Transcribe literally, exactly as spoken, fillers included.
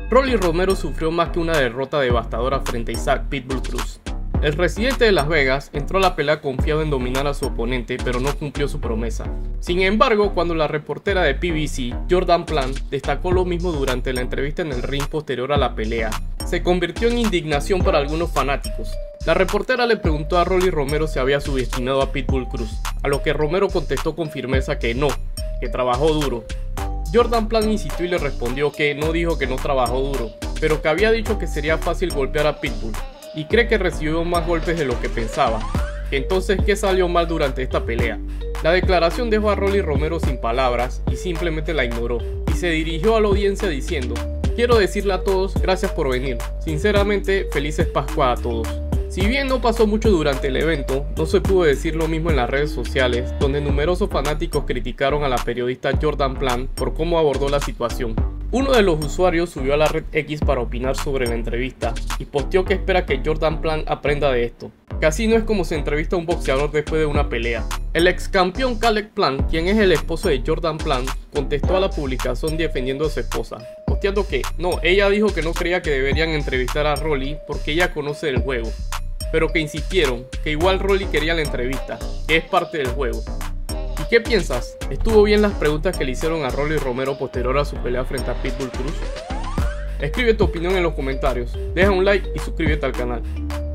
Rolly Romero sufrió más que una derrota devastadora frente a Isaac Pitbull Cruz. El residente de Las Vegas entró a la pelea confiado en dominar a su oponente, pero no cumplió su promesa. Sin embargo, cuando la reportera de P B C, Jordan Plant, destacó lo mismo durante la entrevista en el ring posterior a la pelea, se convirtió en indignación para algunos fanáticos. La reportera le preguntó a Rolly Romero si había subestimado a Pitbull Cruz, a lo que Romero contestó con firmeza que no, que trabajó duro. Jordan Plant insistió y le respondió que no dijo que no trabajó duro, pero que había dicho que sería fácil golpear a Pitbull, y cree que recibió más golpes de lo que pensaba. Entonces, ¿qué salió mal durante esta pelea? La declaración dejó a Rolly Romero sin palabras y simplemente la ignoró, y se dirigió a la audiencia diciendo: quiero decirle a todos gracias por venir, sinceramente felices Pascuas a todos. Si bien no pasó mucho durante el evento, no se pudo decir lo mismo en las redes sociales, donde numerosos fanáticos criticaron a la periodista Jordan Plant por cómo abordó la situación. Uno de los usuarios subió a la red X para opinar sobre la entrevista y posteó que espera que Jordan Plant aprenda de esto, que así no es como se entrevista a un boxeador después de una pelea. El ex campeón Caleb Plant, quien es el esposo de Jordan Plant, contestó a la publicación defendiendo a su esposa, posteando que no, ella dijo que no creía que deberían entrevistar a Rolly porque ella conoce el juego, pero que insistieron que igual Rolly quería la entrevista, que es parte del juego. ¿Y qué piensas? ¿Estuvo bien las preguntas que le hicieron a Rolly Romero posterior a su pelea frente a Pitbull Cruz? Escribe tu opinión en los comentarios, deja un like y suscríbete al canal.